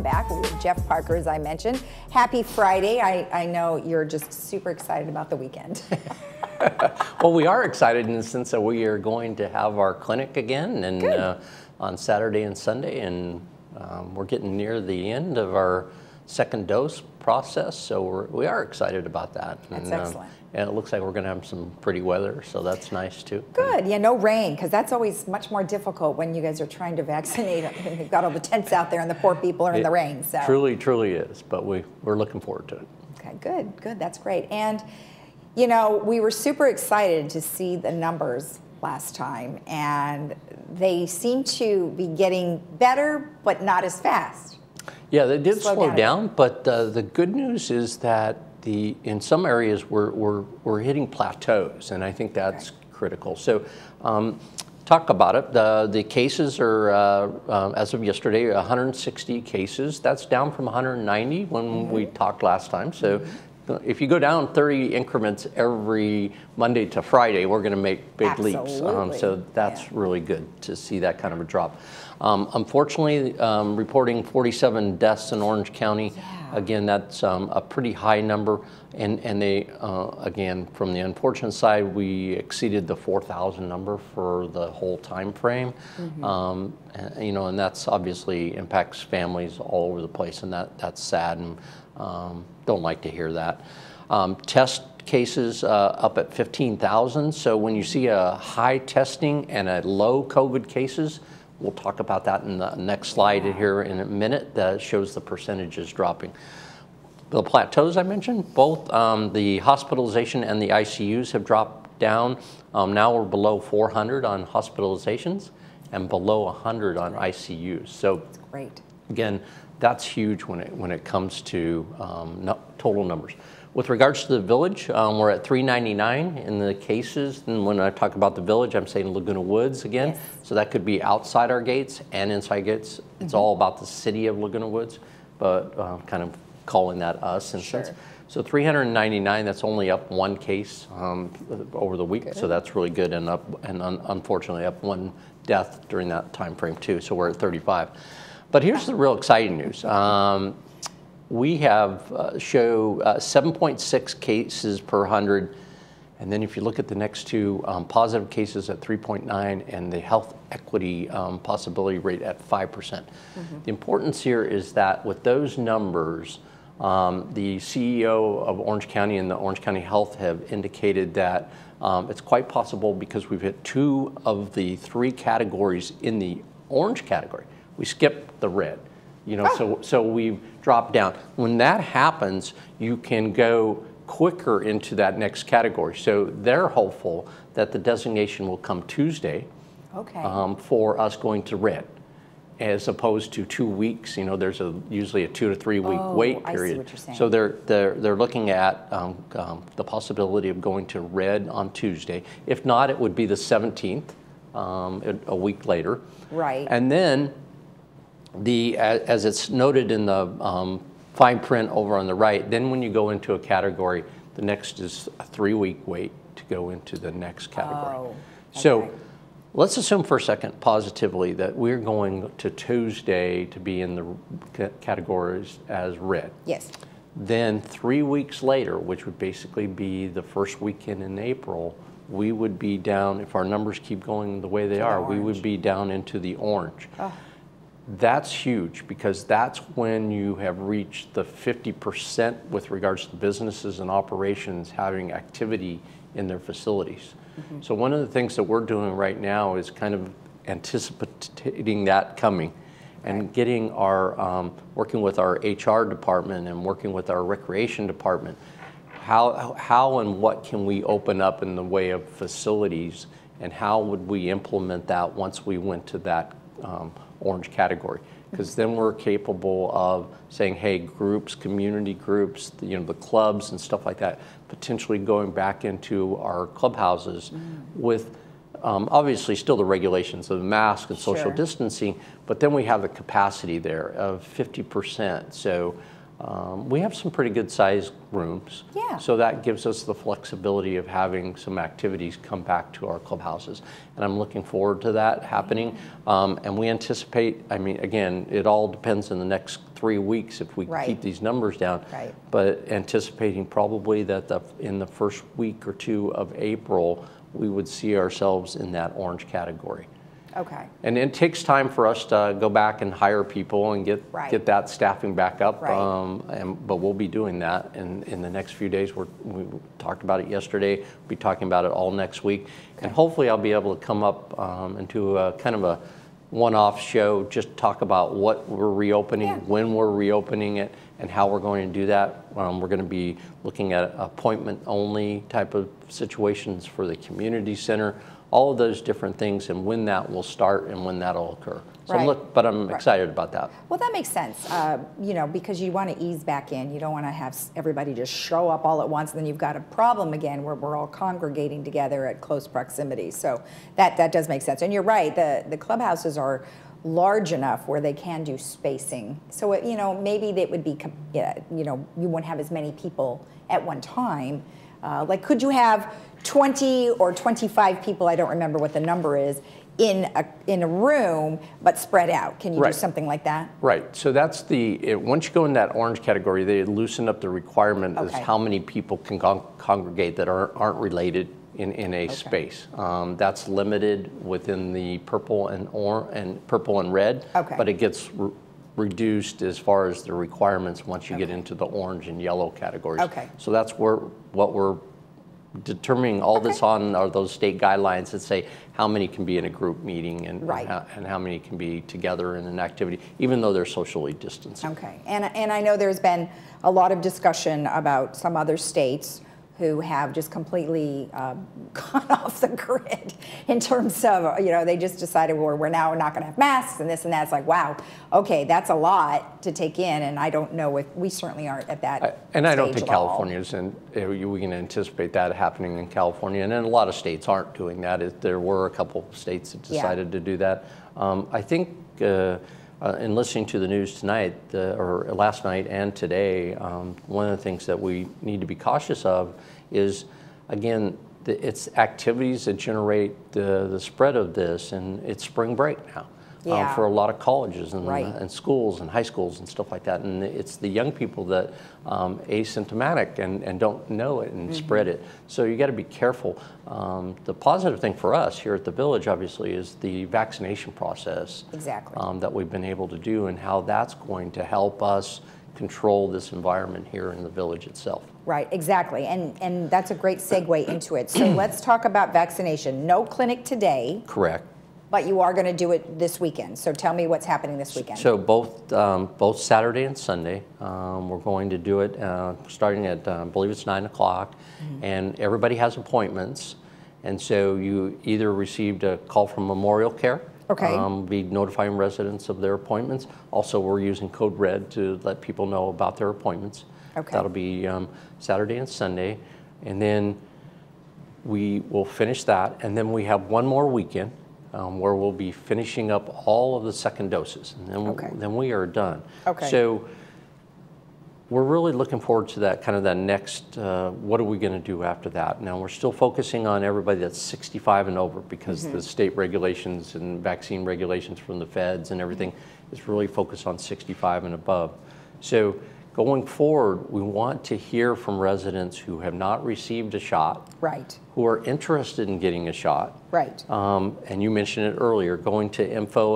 back. We have Jeff Parker, as I mentioned. Happy Friday. I know you're just super excited about the weekend. Well, we are excited in the sense that we are going to have our clinic again and on Saturday and Sunday, and we're getting near the end of our second dose process, so we are excited about that. That's excellent. And it looks like we're going to have some pretty weather, so that's nice too. Good. Yeah, no rain, because that's always much more difficult when you guys are trying to vaccinate. You've got all the tents out there and the poor people are in the rain. So truly is, but we're looking forward to it. Okay, good. That's great. And you know, we were super excited to see the numbers last time, and they seem to be getting better, but not as fast. Yeah, they did slow down, but the good news is that in some areas we're hitting plateaus, and I think that's critical. So talk about it. The cases are, as of yesterday, 160 cases. That's down from 190 when we talked last time. So if you go down 30 increments every Monday to Friday, we're going to make big leaps. So that's really good to see that kind of a drop. Unfortunately, reporting 47 deaths in Orange County. Again, that's a pretty high number. And they, again, from the unfortunate side, we exceeded the 4,000 number for the whole time frame. And, you know, and that's obviously impacts families all over the place, and that's sad, and don't like to hear that. Test cases up at 15,000. So when you see a high testing and a low COVID cases, we'll talk about that in the next slide here in a minute. That shows the percentages dropping. The plateaus I mentioned, both the hospitalization and the ICUs have dropped down. Now we're below 400 on hospitalizations and below 100 on ICUs. So that's great. Again, that's huge when it comes to total numbers. With regards to the village, we're at 399 in the cases. And when I talk about the village, I'm saying Laguna Woods again. So that could be outside our gates and inside gates. It's all about the city of Laguna Woods, but kind of calling that us in a sense. So 399, that's only up one case over the week. So that's really good, and unfortunately up one death during that time frame too. So we're at 35. But here's the real exciting news. We have show 7.6 cases per 100, and then if you look at the next two, positive cases at 3.9, and the health equity possibility rate at 5%. The importance here is that with those numbers, the CEO of Orange County and the Orange County Health have indicated that it's quite possible, because we've hit 2 of the 3 categories in the orange category. We skipped the red, you know, so we've dropped down. When that happens, you can go quicker into that next category. So they're hopeful that the designation will come Tuesday for us going to red, as opposed to 2 weeks. You know, there's usually a 2 to 3 week wait period. I see what you're saying. So they're looking at the possibility of going to red on Tuesday. If not, it would be the 17th, a week later. Right. And then as it's noted in the fine print over on the right, then when you go into a category, the next is a 3-week wait to go into the next category. So let's assume for a second positively that we're going to Tuesday to be in the categories as red. Yes. Then 3 weeks later, which would basically be the first weekend in April, we would be down, if our numbers keep going the way they are, we would be down into the orange. That's huge, because that's when you have reached the 50% with regards to businesses and operations having activity in their facilities. So one of the things that we're doing right now is kind of anticipating that coming, and getting our, working with our HR department and working with our recreation department, how and what can we open up in the way of facilities, and how would we implement that once we went to that orange category? Because then we're capable of saying, hey, groups, community groups, you know, the clubs and stuff like that, potentially going back into our clubhouses with obviously still the regulations of the mask and social distancing, but then we have the capacity there of 50%. So We have some pretty good sized rooms. Yeah. So that gives us the flexibility of having some activities come back to our clubhouses. And I'm looking forward to that happening. And we anticipate, I mean, again, it all depends on the next 3 weeks if we keep these numbers down. Right. But anticipating probably that in the first week or two of April, we would see ourselves in that orange category. Okay. And it takes time for us to go back and hire people and get that staffing back up. Right. But we'll be doing that in the next few days. We talked about it yesterday. We'll be talking about it all next week. Okay. And hopefully I'll be able to come up into a kind of a one-off show, just talk about what we're reopening, when we're reopening it, and how we're going to do that. We're going to be looking at appointment-only type of situations for the community center, all of those different things, and when that will start and when that'll occur. So I'm excited about that. Well, that makes sense, you know, because you want to ease back in. You don't want to have everybody just show up all at once, and then you've got a problem again where we're all congregating together at close proximity. So that does make sense. And you're right, the clubhouses are large enough where they can do spacing. So, you know, maybe they would be, you know, you wouldn't have as many people at one time. Like, could you have 20 or 25 people, I don't remember what the number is, in a room, but spread out? Can you do something like that? Right. So that's once you go in that orange category, they loosen up the requirement as how many people can congregate that aren't related in a space. That's limited within the purple and red, but it gets reduced as far as the requirements once you get into the orange and yellow categories. So that's what we're determining all this on are those state guidelines that say how many can be in a group meeting and how many can be together in an activity, even though they're socially distanced. Okay, and I know there's been a lot of discussion about some other states who have just completely gone off the grid in terms of, you know, they just decided, well, we're now not going to have masks and this and that. It's like, wow, okay, that's a lot to take in, and I don't know if we certainly aren't at that and I don't think California's, and we can anticipate that happening in California, and then a lot of states aren't doing that. There were a couple of states that decided to do that. I think in listening to the news tonight, or last night and today, one of the things that we need to be cautious of is, again, it's activities that generate the spread of this, and it's spring break now for a lot of colleges and schools and high schools and stuff like that. And it's the young people that asymptomatic and don't know it and spread it. So you got to be careful. The positive thing for us here at the Village, obviously, is the vaccination process that we've been able to do, and how that's going to help us control this environment here in the Village itself. Right, exactly, and that's a great segue into it. So let's talk about vaccination. No clinic today. Correct. But you are going to do it this weekend. So tell me what's happening this weekend. So both Saturday and Sunday, we're going to do it starting at, I believe it's 9 o'clock, and everybody has appointments. And so you either received a call from Memorial Care, be notifying residents of their appointments. Also, we're using Code Red to let people know about their appointments. That'll be Saturday and Sunday. And then we will finish that. And then we have one more weekend where we'll be finishing up all of the second doses. And then we are done. So we're really looking forward to that, kind of that next, what are we going to do after that? Now, we're still focusing on everybody that's 65 and over, because the state regulations and vaccine regulations from the feds and everything is really focused on 65 and above. So going forward, we want to hear from residents who have not received a shot, who are interested in getting a shot. And you mentioned it earlier, going to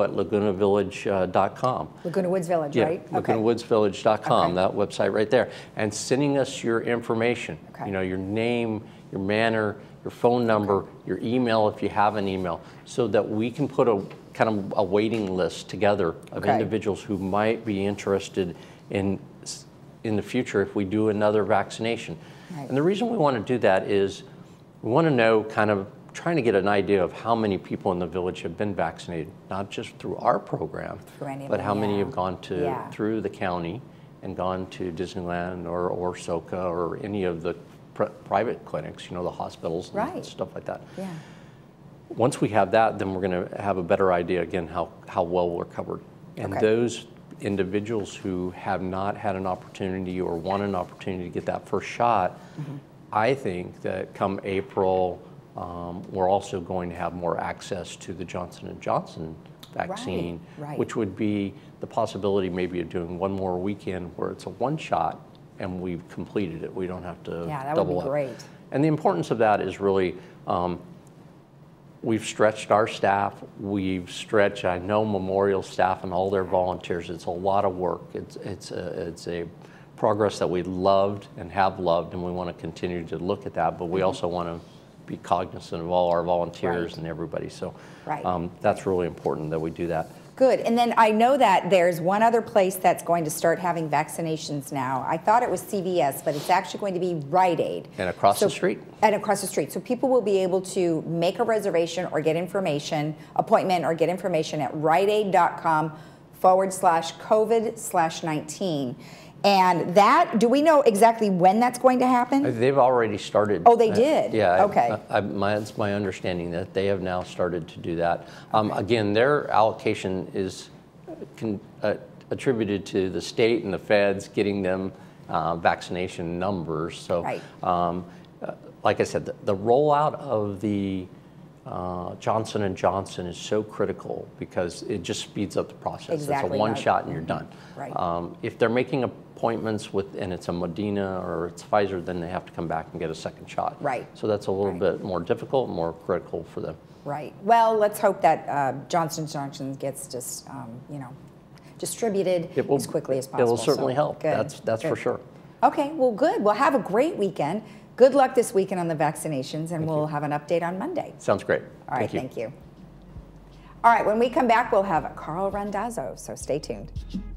info@lagunavillage.com. Laguna Woods Village, right? LagunaWoodsVillage.com, that website right there. And sending us your information, you know, your name, your manor, your phone number, your email if you have an email, so that we can put a kind of a waiting list together of individuals who might be interested in the future if we do another vaccination. And the reason we want to do that is we want to know, kind of trying to get an idea of how many people in the Village have been vaccinated, not just through our program, but how many have gone through the county and gone to Disneyland or SoCA or any of the private clinics, you know, the hospitals and stuff like that. Once we have that, then we're going to have a better idea, again, how well we're covered. And those individuals who have not had an opportunity or want an opportunity to get that first shot, I think that come April, we're also going to have more access to the Johnson & Johnson vaccine, which would be the possibility maybe of doing one more weekend where it's a one shot and we've completed it. We don't have to that double would be up. great. And the importance of that is really, we've stretched our staff, we've stretched, I know, Memorial staff and all their volunteers. It's a lot of work. It's a progress that we loved and have loved, and we want to continue to look at that, but we also want to be cognizant of all our volunteers and everybody. So that's really important that we do that. Good. And then I know that there's one other place that's going to start having vaccinations now. I thought it was CVS, but it's actually going to be Rite Aid. And across the street? And across the street. So people will be able to make a reservation or get information, appointment or get information at riteaid.com/COVID/19. And that, do we know exactly when that's going to happen? They've already started. Oh, they did? Yeah. Okay. It's my understanding that they have now started to do that. Again, their allocation is attributed to the state and the feds getting them vaccination numbers. So, like I said, the rollout of the Johnson & Johnson is so critical because it just speeds up the process. It's a one shot and you're done. If they're making appointments with, and it's a Moderna or it's Pfizer, then they have to come back and get a second shot. So that's a little bit more difficult, more critical for them. Well, let's hope that Johnson & Johnson gets just, distributed as quickly as possible. It will certainly help. That's for sure. Okay, well, good. Well, have a great weekend. Good luck this weekend on the vaccinations, and we'll have an update on Monday. Sounds great. All right, thank you. All right, when we come back, we'll have Carl Randazzo, so stay tuned.